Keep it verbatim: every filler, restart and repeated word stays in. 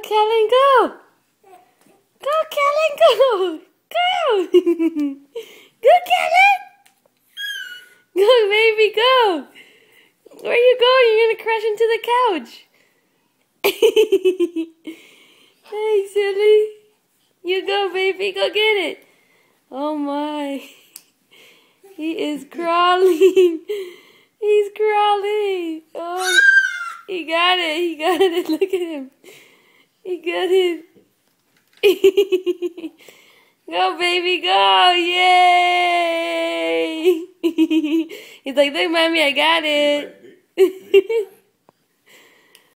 Kellen, go! Go, Kellen, go! Go! Go, Kellen! Go, baby, go! Where are you going? You're gonna crash into the couch. Hey, silly. You go, baby. Go get it. Oh, my. He is crawling. He's crawling. Oh, he got it. He got it. Look at him. He got it. Go, baby, go. Yay. He's like, look, mommy, I got it.